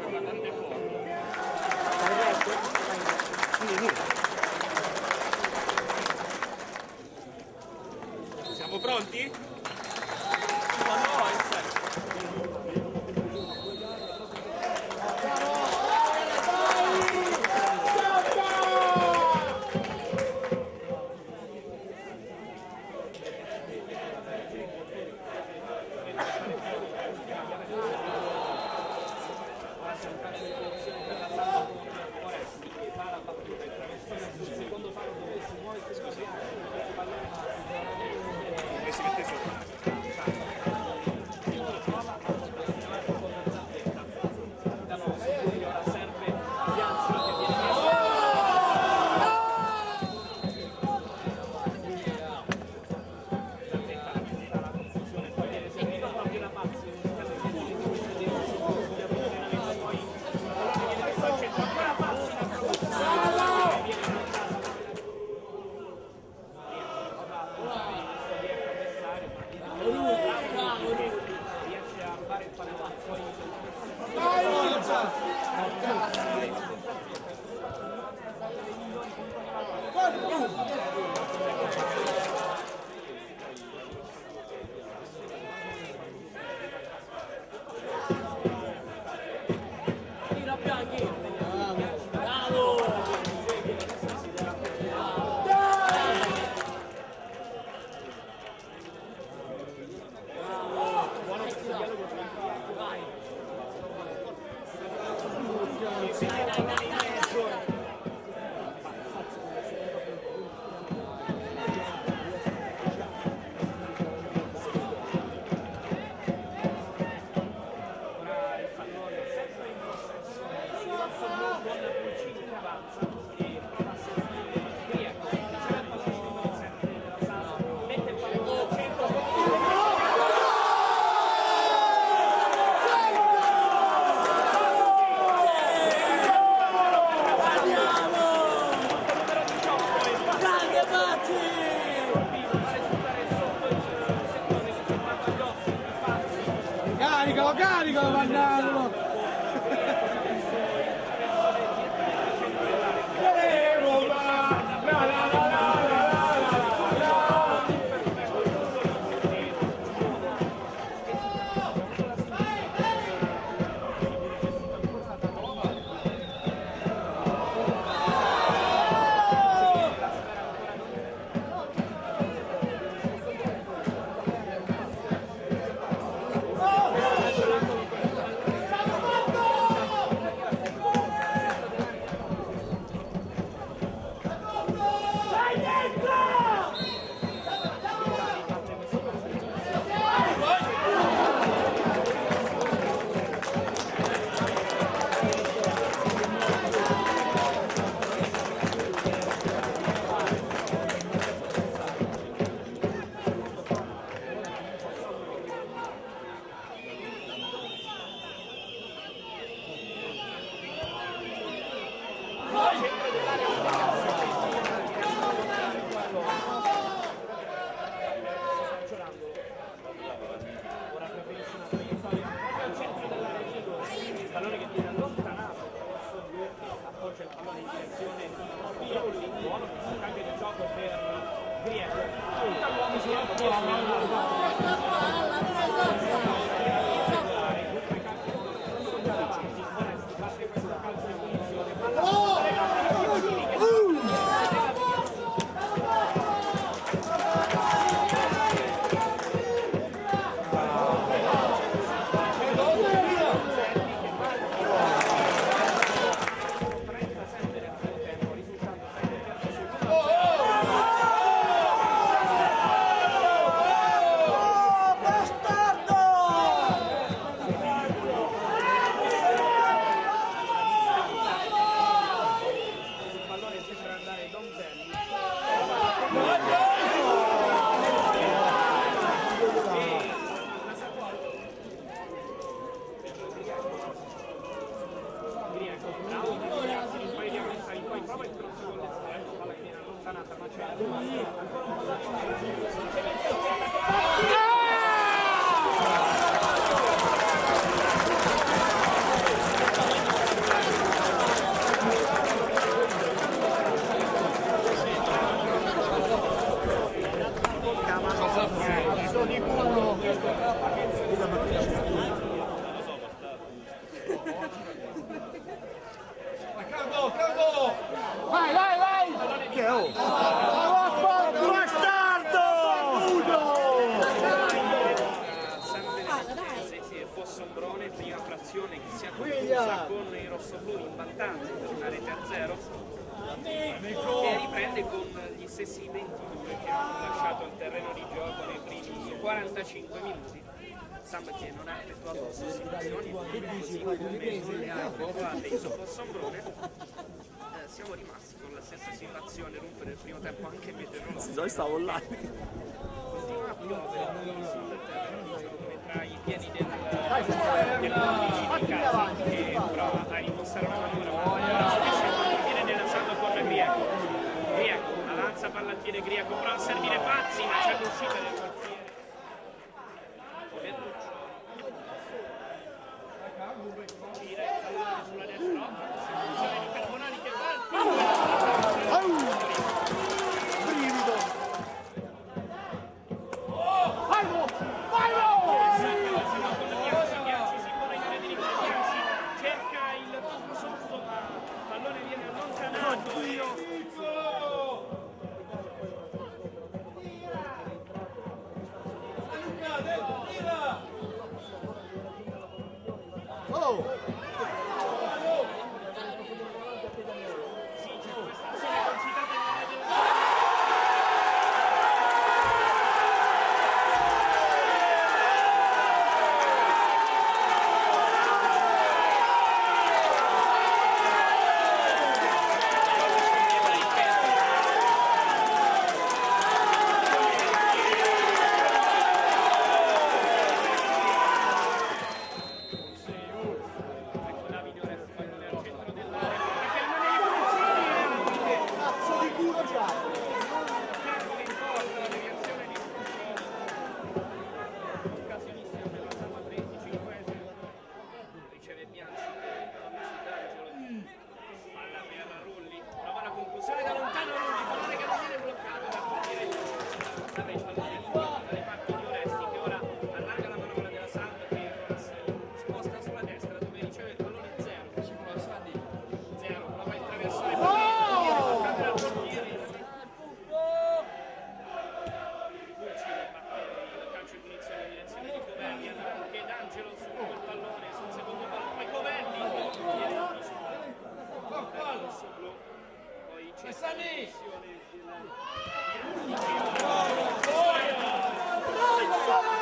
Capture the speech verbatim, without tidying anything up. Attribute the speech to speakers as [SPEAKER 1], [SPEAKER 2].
[SPEAKER 1] Siamo pronti?
[SPEAKER 2] Caricalo, caricalo, Vandalo! Caldo, caldo! Vai, vai, vai! Che oh? Bastardo!
[SPEAKER 1] Se Fossombrone, prima frazione che si è conclusa con i rossoblù in vantaggio, una rete a zero, e riprende con gli stessi ventidue che hanno lasciato il terreno di gioco nei primi quarantacinque minuti. Sam che non ha effettuato sostituzioni, così come sulle abituate su Fossombrone. Eh, siamo rimasti con la stessa situazione, rompere il primo tempo anche meteorologico.
[SPEAKER 3] Sì, stavo là.
[SPEAKER 1] Continua a piovere sul terreno di gioco tra i piedi del dell'undici di casa, che prova a impostare una manovra, spesso viene nell'assalto con Grieco. Grieco avanza palla al piede Grieco, prova a servire Pazzi, ma c'è l'uscita del portiere. Gira il pallone sulla destra, posizione di Carbonari che va al
[SPEAKER 2] Brivido! Vai, vai!
[SPEAKER 1] Cerca il punto sotto, ma il pallone viene allontanato.
[SPEAKER 2] Oh!
[SPEAKER 1] Poi c'è